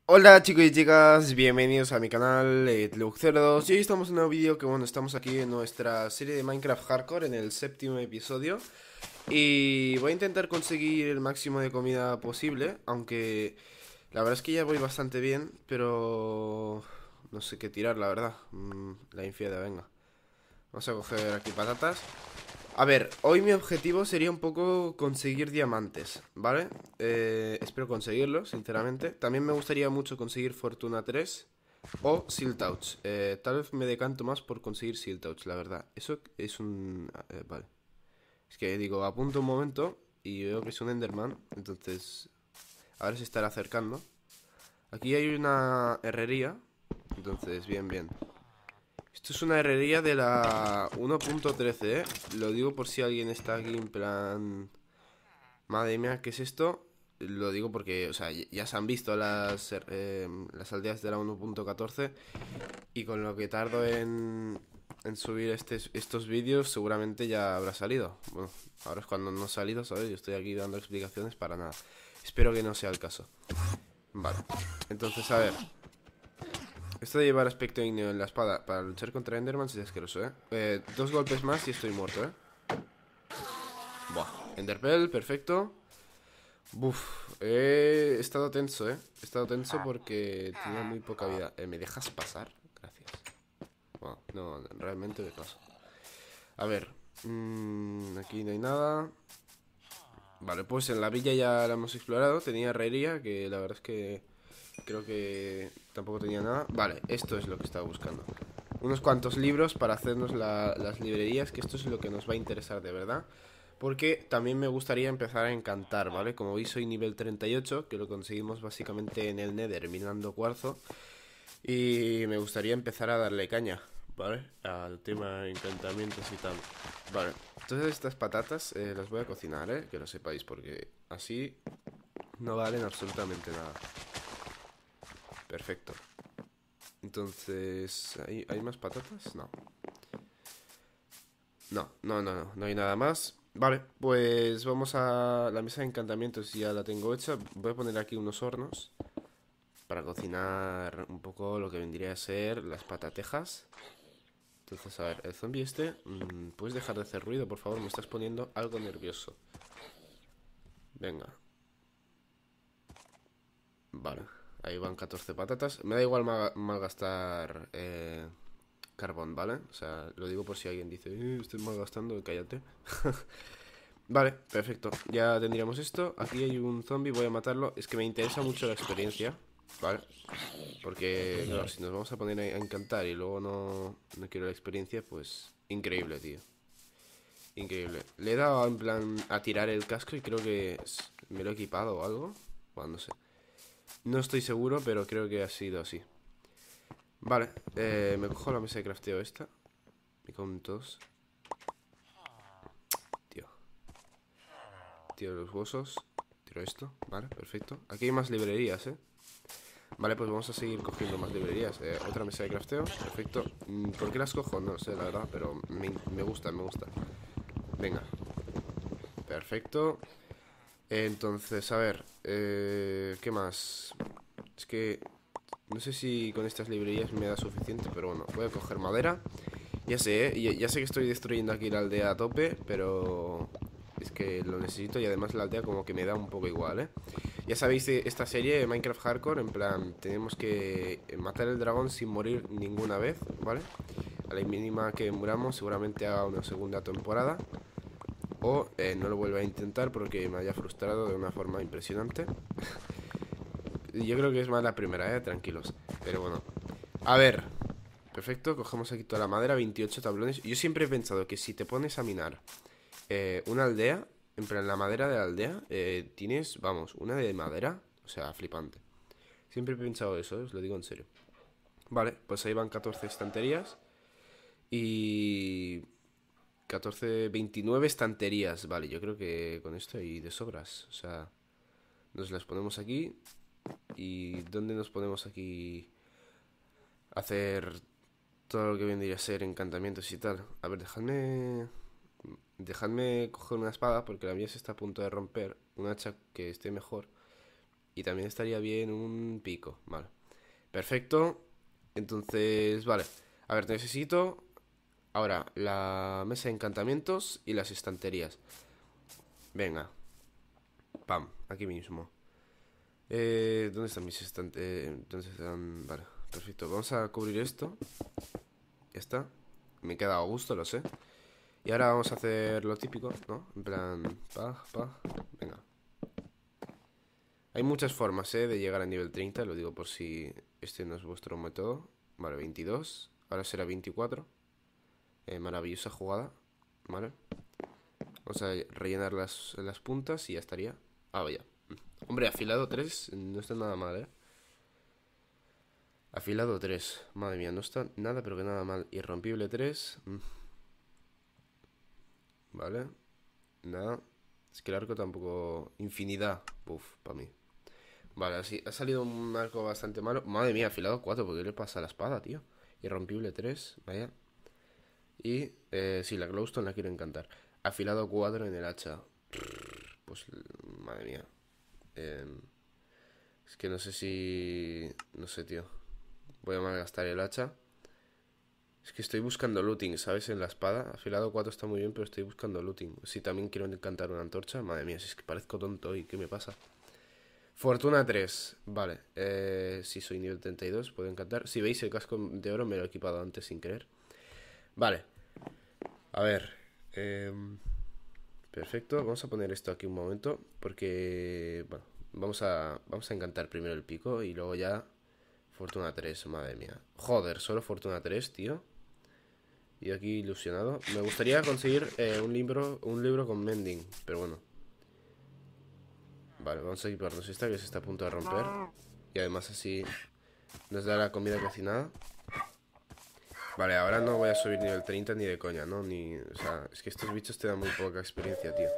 Hola chicos y chicas, bienvenidos a mi canal Tlug02 y hoy estamos en un nuevo vídeo que bueno, estamos aquí en nuestra serie de Minecraft Hardcore en el séptimo episodio. Y voy a intentar conseguir el máximo de comida posible, aunque la verdad es que ya voy bastante bien, pero no sé qué tirar, la verdad. La infiera, venga. Vamos a coger aquí patatas. A ver, hoy mi objetivo sería un poco conseguir diamantes, ¿vale? Espero conseguirlo, sinceramente. También me gustaría mucho conseguir Fortuna 3 o Seal Touch. Tal vez me decanto más por conseguir Seal Touch, la verdad. Eso es un... vale. Es que digo, apunto un momento y veo que es un Enderman. Entonces, ahora se estará acercando. Aquí hay una herrería. Entonces, bien, bien. Esto es una herrería de la 1.13, ¿eh? Lo digo por si alguien está aquí en plan... Madre mía, ¿qué es esto? Lo digo porque, o sea, ya se han visto las aldeas de la 1.14 y con lo que tardo en subir estos vídeos seguramente ya habrá salido. Bueno, ahora es cuando no ha salido, ¿sabes? Yo estoy aquí dando explicaciones para nada. Espero que no sea el caso. Vale, entonces, a ver. Esto de llevar aspecto ígneo en la espada para luchar contra Enderman es asqueroso, ¿eh? Dos golpes más y estoy muerto, ¿eh? Buah, Enderpell, perfecto. Buf, he estado tenso, ¿eh? He estado tenso porque tenía muy poca vida. ¿Me dejas pasar? Gracias. Bueno, no, realmente me paso. A ver, aquí no hay nada. Vale, pues en la villa ya la hemos explorado. Tenía herrería, que la verdad es que creo que tampoco tenía nada. Vale, esto es lo que estaba buscando. Unos cuantos libros para hacernos las librerías, que esto es lo que nos va a interesar de verdad. Porque también me gustaría empezar a encantar, ¿vale? Como veis soy nivel 38, que lo conseguimos básicamente en el Nether minando cuarzo. Y me gustaría empezar a darle caña, ¿vale? Al tema de encantamientos y tal. Vale, entonces estas patatas las voy a cocinar, ¿eh? Que lo sepáis, porque así no valen absolutamente nada. Perfecto. Entonces, ¿hay más patatas? No. No hay nada más. Vale, pues vamos a la mesa de encantamientos, ya la tengo hecha. Voy a poner aquí unos hornos para cocinar un poco lo que vendría a ser las patatejas. Entonces, a ver, el zombie este, ¿puedes dejar de hacer ruido, por favor? Me estás poniendo algo nervioso. Venga, vale. Ahí van 14 patatas. Me da igual malgastar carbón, ¿vale? O sea, lo digo por si alguien dice, estoy malgastando, cállate. Vale, perfecto. Ya tendríamos esto. Aquí hay un zombie, voy a matarlo. Es que me interesa mucho la experiencia, ¿vale? Porque, claro, si nos vamos a poner a encantar y luego no quiero la experiencia, pues increíble, tío. Increíble. Le he dado en plan a tirar el casco y creo que me lo he equipado o algo. Bueno, no sé. No estoy seguro, pero creo que ha sido así. Vale, me cojo la mesa de crafteo esta. Me con todos. Tío. Tiro los huesos. Tiro esto. Vale, perfecto. Aquí hay más librerías, ¿eh? Vale, pues vamos a seguir cogiendo más librerías. Otra mesa de crafteo, perfecto. ¿Por qué las cojo? No sé, la verdad, pero me gusta, me gusta. Venga, perfecto. Entonces, a ver, ¿qué más? Es que no sé si con estas librerías me da suficiente, pero bueno, voy a coger madera. Ya sé, ya sé que estoy destruyendo aquí la aldea a tope, pero es que lo necesito y además la aldea como que me da un poco igual, ¿eh? Ya sabéis esta serie de Minecraft Hardcore, en plan, tenemos que matar el dragón sin morir ninguna vez, ¿vale? A la mínima que muramos seguramente haga una segunda temporada. O no lo vuelva a intentar porque me haya frustrado de una forma impresionante. Yo creo que es más la primera, tranquilos. Pero bueno. A ver. Perfecto, cogemos aquí toda la madera, 28 tablones. Yo siempre he pensado que si te pones a minar una aldea, en plan la madera de la aldea, tienes, vamos, una de madera, o sea, flipante. Siempre he pensado eso, os lo digo en serio. Vale, pues ahí van 14 estanterías y 14, 29 estanterías. Vale, yo creo que con esto hay de sobras. O sea, nos las ponemos aquí. ¿Y dónde nos ponemos aquí a hacer todo lo que vendría a ser encantamientos y tal? A ver, dejadme coger una espada porque la mía se está a punto de romper. Un hacha que esté mejor. Y también estaría bien un pico. Vale. Perfecto. Entonces, vale. A ver, necesito ahora la mesa de encantamientos y las estanterías. Venga. Pam, aquí mismo. ¿Dónde están mis estanterías? ¿Dónde están? Vale, perfecto. Vamos a cubrir esto. Ya está. Me queda a gusto, lo sé. Y ahora vamos a hacer lo típico, ¿no? En plan, venga. Hay muchas formas, de llegar a nivel 30. Lo digo por si este no es vuestro método. Vale, 22. Ahora será 24. Maravillosa jugada. Vale. Vamos a rellenar las puntas y ya estaría. Ah, vaya. Hombre, afilado 3 no está nada mal, Afilado 3, madre mía, no está nada pero que nada mal. Irrompible 3. Vale. Nada. Es que el arco tampoco... Infinidad. Uf, para mí. Vale, así ha salido un arco bastante malo. Madre mía, afilado 4, ¿por qué le pasa a la espada, tío? Irrompible 3, vaya. Y, sí, la glowstone la quiero encantar. Afilado 4 en el hacha. Pues, madre mía. Es que no sé si... No sé, tío. Voy a malgastar el hacha. Es que estoy buscando looting, ¿sabes? En la espada. Afilado 4 está muy bien, pero estoy buscando looting. Si también quiero encantar una antorcha. Madre mía, si es que parezco tonto hoy. ¿Qué me pasa? Fortuna 3. Vale. Si soy nivel 32, puedo encantar. Si veis, el casco de oro me lo he equipado antes sin querer. Vale. A ver. Perfecto. Vamos a poner esto aquí un momento. Porque... Bueno, vamos a encantar primero el pico y luego ya... Fortuna 3, madre mía. Joder, solo Fortuna 3, tío. Y aquí ilusionado. Me gustaría conseguir un libro con mending, pero bueno. Vale, vamos a equiparnos esta que se está a punto de romper. Y además así nos da la comida cocinada. Vale, ahora no voy a subir nivel 30 ni de coña, ¿no? O sea, es que estos bichos te dan muy poca experiencia, tío.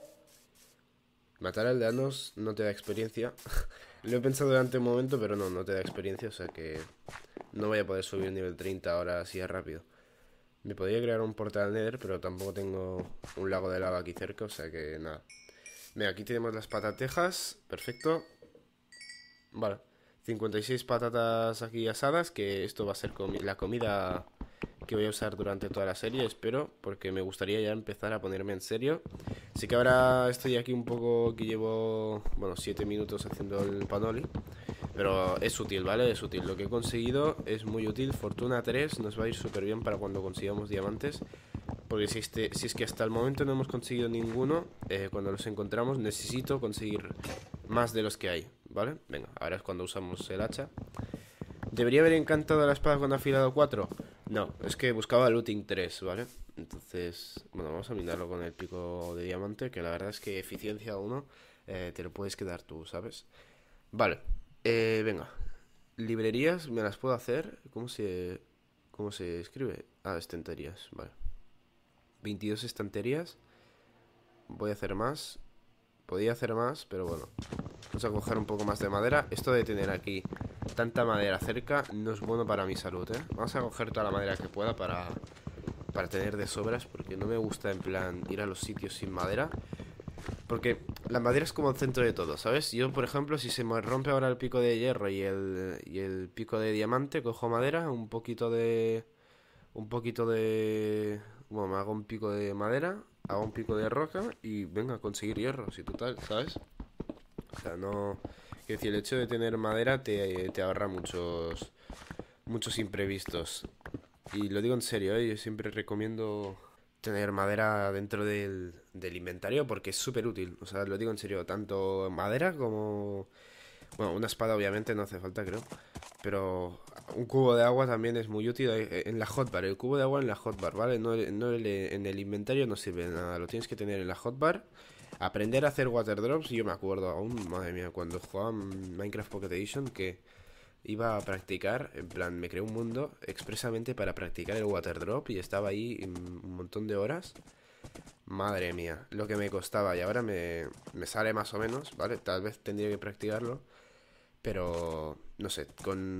Matar aldeanos no te da experiencia. Lo he pensado durante un momento, pero no te da experiencia, o sea que no voy a poder subir nivel 30 ahora así de rápido. Me podría crear un portal Nether, pero tampoco tengo un lago de lava aquí cerca, o sea que nada. Venga, aquí tenemos las patatejas, perfecto. Vale, 56 patatas aquí asadas, que esto va a ser la comida que voy a usar durante toda la serie, espero, porque me gustaría ya empezar a ponerme en serio. Así que ahora estoy aquí un poco que llevo, bueno, 7 minutos haciendo el panoli. Pero es útil, ¿vale? Es útil. Lo que he conseguido es muy útil. Fortuna 3 nos va a ir súper bien para cuando consigamos diamantes. Porque si es que hasta el momento no hemos conseguido ninguno, cuando los encontramos necesito conseguir más de los que hay, ¿vale? Venga, ahora es cuando usamos el hacha. ¿Debería haber encantado la espada con afilado 4? No, es que buscaba looting 3, ¿vale? Entonces, bueno, vamos a minarlo con el pico de diamante, que la verdad es que eficiencia 1 te lo puedes quedar tú, ¿sabes? Vale, venga. Librerías, ¿me las puedo hacer? ¿Cómo se escribe? Ah, estanterías, vale. 22 estanterías. Voy a hacer más. Podía hacer más, pero bueno. Vamos a coger un poco más de madera. Esto de tener aquí tanta madera cerca no es bueno para mi salud, ¿eh? Vamos a coger toda la madera que pueda para tener de sobras, porque no me gusta en plan ir a los sitios sin madera. Porque la madera es como el centro de todo, ¿sabes? Yo, por ejemplo, si se me rompe ahora el pico de hierro y el pico de diamante, cojo madera, un poquito de... Bueno, me hago un pico de madera, hago un pico de roca y venga a conseguir hierro, si total, ¿sabes? O sea, no... Quiero decir, el hecho de tener madera te ahorra muchos imprevistos. Y lo digo en serio, ¿eh? Yo siempre recomiendo tener madera dentro del inventario porque es súper útil. O sea, lo digo en serio, tanto madera como... Bueno, una espada obviamente no hace falta, creo. Pero un cubo de agua también es muy útil en la hotbar. El cubo de agua en la hotbar, ¿vale? En el inventario no sirve de nada. Lo tienes que tener en la hotbar. Aprender a hacer water drops. Yo me acuerdo aún, madre mía, cuando jugaba en Minecraft Pocket Edition que iba a practicar, en plan, me creé un mundo expresamente para practicar el water drop y estaba ahí un montón de horas. Madre mía, lo que me costaba y ahora me sale más o menos, ¿vale? Tal vez tendría que practicarlo, pero no sé,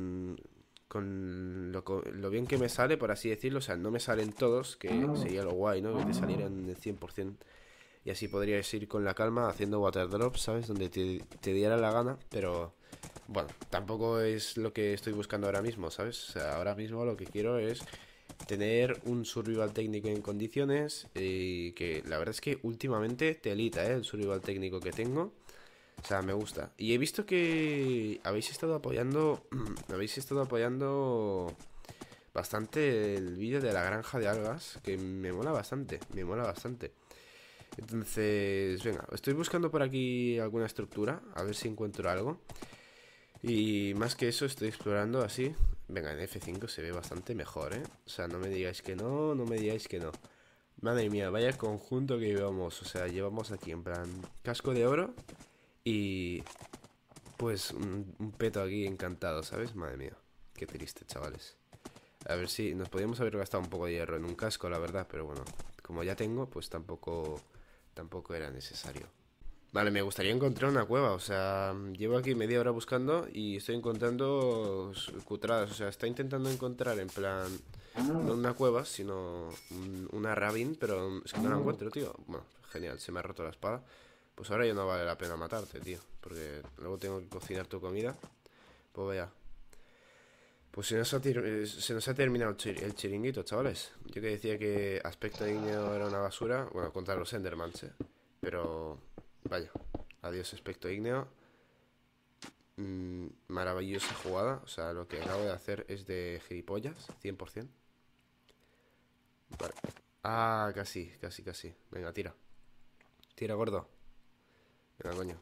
con lo bien que me sale, por así decirlo, o sea, no me salen todos, que sería lo guay, ¿no? Que te salieran el 100%. Y así podrías ir con la calma haciendo water drops, ¿sabes? Donde te diera la gana, pero bueno, tampoco es lo que estoy buscando ahora mismo, ¿sabes? O sea, ahora mismo lo que quiero es tener un survival técnico en condiciones y que la verdad es que últimamente telita, el survival técnico que tengo. O sea, me gusta. Y he visto que habéis estado apoyando habéis estado apoyando bastante el vídeo de la granja de algas, que me mola bastante, me mola bastante. Entonces, venga, estoy buscando por aquí alguna estructura, a ver si encuentro algo. Y más que eso, estoy explorando así. Venga, en F5 se ve bastante mejor, ¿eh? O sea, no me digáis que no, no me digáis que no. Madre mía, vaya conjunto que llevamos. O sea, llevamos aquí en plan casco de oro y pues un peto aquí encantado, ¿sabes? Madre mía, qué triste, chavales. A ver si nos podríamos haber gastado un poco de hierro en un casco, la verdad, pero bueno, como ya tengo, pues tampoco era necesario. Vale, me gustaría encontrar una cueva, o sea, llevo aquí media hora buscando y estoy encontrando cutradas, o sea, está intentando encontrar en plan, no una cueva, sino una ravine, pero es que no la encuentro, tío. Bueno, genial, se me ha roto la espada. Pues ahora ya no vale la pena matarte, tío, porque luego tengo que cocinar tu comida. Pues vaya. Pues se nos ha terminado el chiringuito, chavales. Yo que decía que aspecto ígneo era una basura, bueno, contra los Endermans, pero vaya, adiós aspecto ígneo. Maravillosa jugada, o sea, lo que acabo de hacer es de gilipollas, 100%. Vale. Ah, casi, casi, casi. Venga, tira. Tira, gordo. Venga, coño.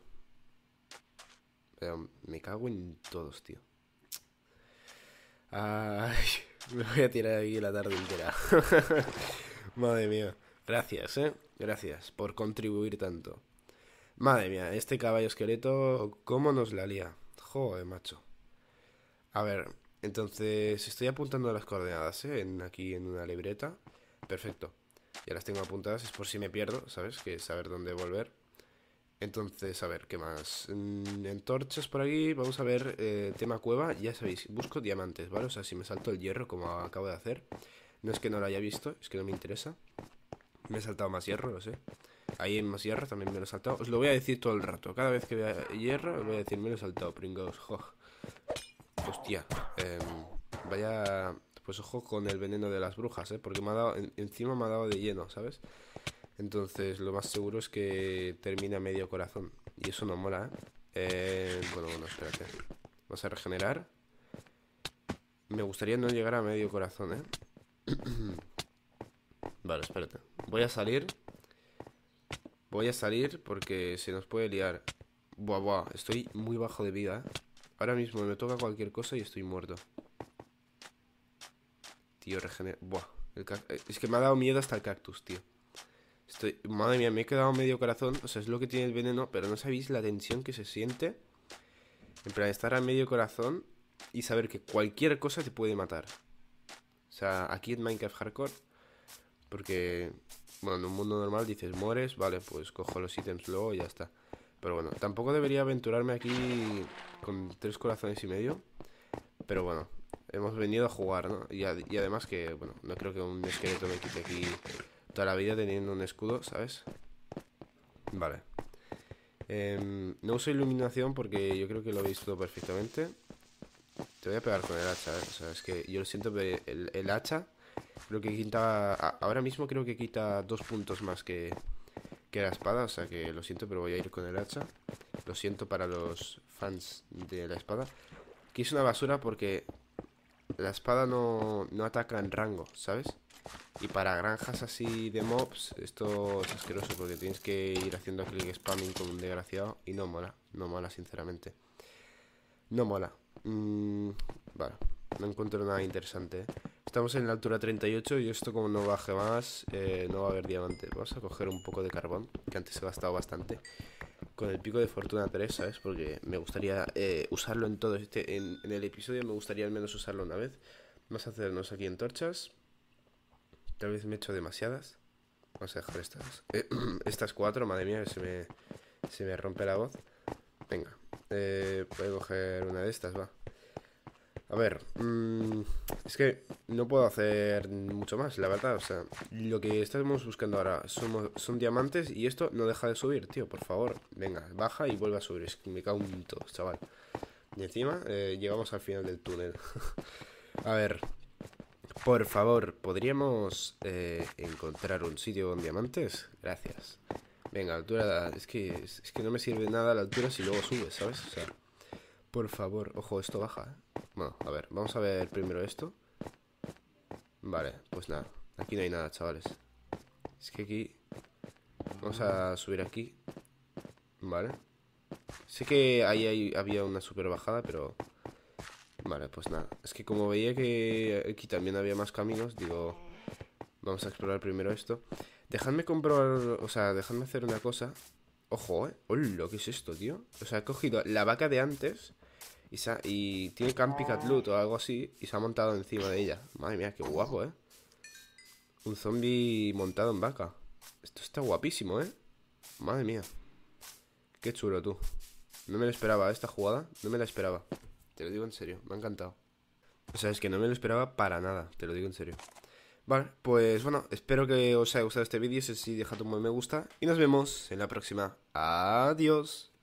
Pero me cago en todos, tío. Ay, me voy a tirar aquí la tarde entera. Madre mía. Gracias, Gracias por contribuir tanto. Madre mía, este caballo esqueleto, ¿cómo nos la lía? Joder, macho. A ver, entonces estoy apuntando las coordenadas, aquí en una libreta. Perfecto. Ya las tengo apuntadas, es por si me pierdo, ¿sabes? Que saber dónde volver. Entonces, a ver, ¿qué más? Antorchas por aquí, vamos a ver, tema cueva, ya sabéis, busco diamantes, ¿vale? O sea, si me salto el hierro, como acabo de hacer, no es que no lo haya visto, es que no me interesa. Me he saltado más hierro, lo sé. Ahí en más hierro también me lo he saltado. Os lo voy a decir todo el rato, cada vez que vea hierro, os voy a decir, me lo he saltado, pringaos, hostia, vaya, pues ojo con el veneno de las brujas, porque me ha dado, encima me ha dado de lleno, ¿sabes? Entonces lo más seguro es que termine a medio corazón. Y eso no mola, bueno, espérate. Vamos a regenerar. Me gustaría no llegar a medio corazón, Vale, espérate. Voy a salir. Voy a salir porque se nos puede liar. Buah, estoy muy bajo de vida, Ahora mismo me toca cualquier cosa y estoy muerto. Tío, regenera. Buah, es que me ha dado miedo hasta el cactus, tío. Madre mía, me he quedado medio corazón. O sea, es lo que tiene el veneno, pero no sabéis la tensión que se siente. En plan, estar a medio corazón y saber que cualquier cosa te puede matar. O sea, aquí en Minecraft Hardcore, porque, bueno, en un mundo normal dices, mueres, vale, pues cojo los ítems luego y ya está. Pero bueno, tampoco debería aventurarme aquí con 3 corazones y medio. Pero bueno, hemos venido a jugar, ¿no? Y además que, bueno, no creo que un esqueleto me quite aquí toda la vida teniendo un escudo, ¿sabes? Vale. No uso iluminación porque yo creo que lo veis todo perfectamente. Te voy a pegar con el hacha, O sea, es que yo lo siento, pero el hacha creo que quita... Ahora mismo creo que quita 2 puntos más que la espada. O sea que lo siento, pero voy a ir con el hacha. Lo siento para los fans de la espada. Que es una basura porque la espada no ataca en rango, ¿sabes? Y para granjas así de mobs, esto es asqueroso porque tienes que ir haciendo click spamming como un desgraciado. Y no mola sinceramente. No mola. Vale, no encuentro nada interesante, Estamos en la altura 38 y esto como no baje más, no va a haber diamante. Vamos a coger un poco de carbón, que antes he gastado bastante. Con el pico de fortuna 3, ¿sabes? Porque me gustaría usarlo en todo en el episodio, me gustaría al menos usarlo una vez. Vamos a hacernos aquí antorchas. Tal vez me he hecho demasiadas. Vamos a dejar estas 4, madre mía, que se me rompe la voz. Venga, voy a coger una de estas, va. A ver, es que no puedo hacer mucho más, la verdad. O sea, lo que estamos buscando ahora son diamantes y esto no deja de subir, tío, por favor. Venga, baja y vuelve a subir. Es que me cago en todo, chaval. Y encima llegamos al final del túnel. A ver, por favor, ¿podríamos encontrar un sitio con diamantes? Gracias. Venga, altura, es que no me sirve nada la altura si luego subes, ¿sabes? O sea, por favor, ojo, esto baja, ¿eh? Bueno, a ver, vamos a ver primero esto. Vale, pues nada, aquí no hay nada, chavales. Es que aquí, vamos a subir aquí. Vale. Sé que ahí había una super bajada, pero... Vale, pues nada. Es que como veía que aquí también había más caminos, digo, vamos a explorar primero esto. Dejadme comprobar, o sea, dejadme hacer una cosa. Ojo, ¡Hola! ¿Qué es esto, tío? O sea, he cogido la vaca de antes y tiene Campy Cat Loot o algo así y se ha montado encima de ella. Madre mía, qué guapo, ¿eh? Un zombie montado en vaca. Esto está guapísimo, ¿eh? Madre mía. Qué chulo, tú. No me lo esperaba, esta jugada. No me la esperaba. Te lo digo en serio, me ha encantado. O sea, es que no me lo esperaba para nada, te lo digo en serio. Vale, pues bueno, espero que os haya gustado este vídeo. Si sí, dejad un buen me gusta y nos vemos en la próxima. Adiós.